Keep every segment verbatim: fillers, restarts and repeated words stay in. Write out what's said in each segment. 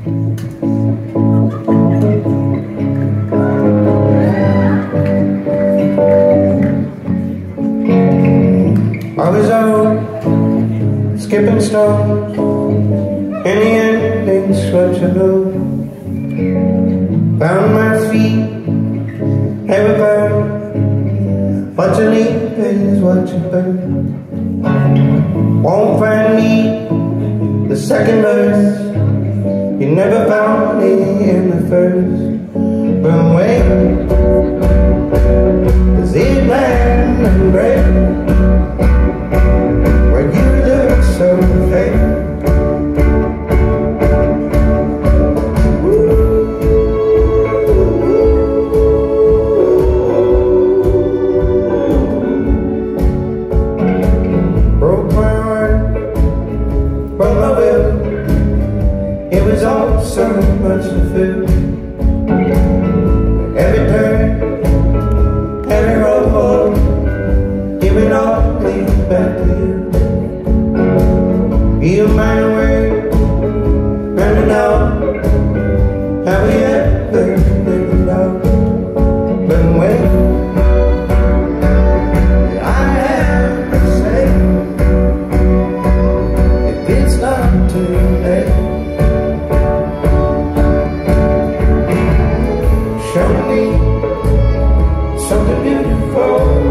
I was out skipping stones, and the ending swept below. Found my feet, never burn. What you leave is what you burn. Won't find me the second verse. You never found me in the first. But wait, does it land and break? Where you look so fake. Broke my heart, broke my will. It was all so much to feel. Every turn, every road, give it all, leave it back to you. You might away, running out. Have we ever lived it out? But when I have to say, if it's not too late, show me something beautiful.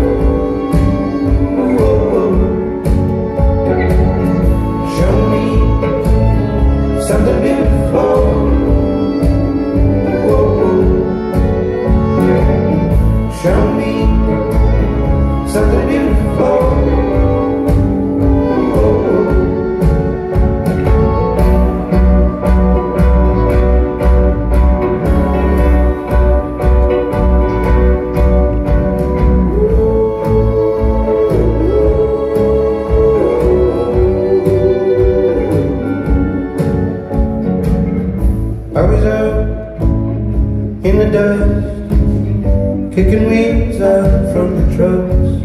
Something beautiful. Show me something beautiful. I was out in the dust, kicking weeds out from the trucks.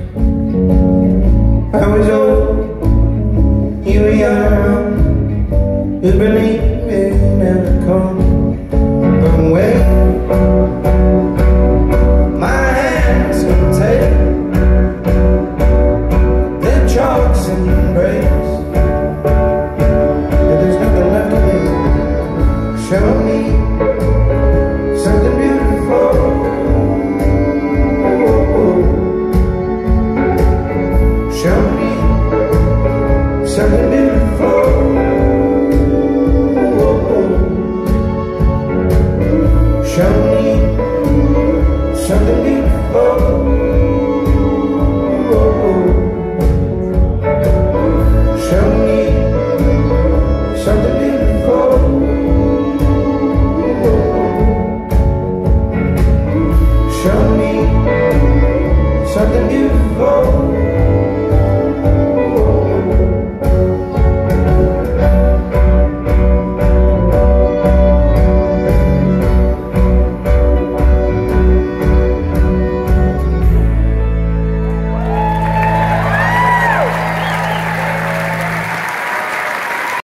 I was old, you were young, you believed it never come. But wait, my hands can take the chalks and breaks. There's nothing left of me. Show me something beautiful. Show me something beautiful. Show me something beautiful. Show me something beautiful. Show me something beautiful.